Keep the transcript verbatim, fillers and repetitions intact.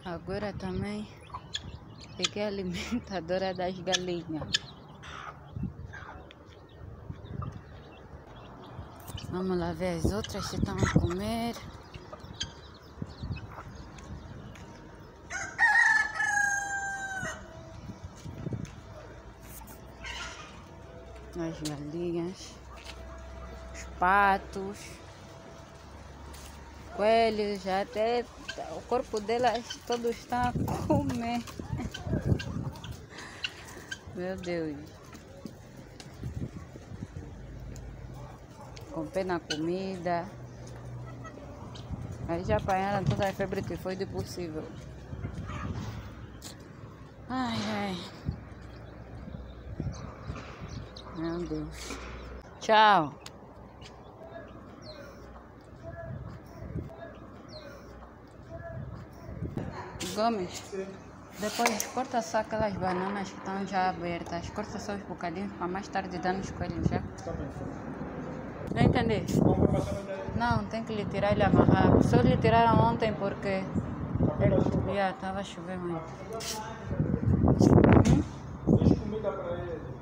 Agora também peguei a alimentadora das galinhas. Vamos lá ver as outras se estão a comer. As galinhas, os patos, coelhos, já até o corpo delas todos estão a comer. Meu Deus. Com pé na comida. Aí já apanharam toda a febre que foi de possível. Ai, ai. Meu Deus. Tchau. Gomes, depois corta só aquelas bananas que estão já abertas. Corta só os bocadinhos para mais tarde dar nos coelhos já. Não entendi? Não, tem que lhe tirar e lhe amarrar. Só lhe tiraram ontem porque já estava chovendo muito. Hum? Fiz comida para ele.